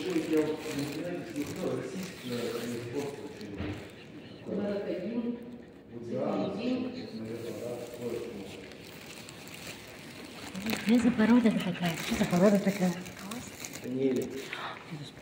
такой, я вот начинаю смотрел российское спорт очень. Город один. Что за порода такая? Что за порода такая? Нели.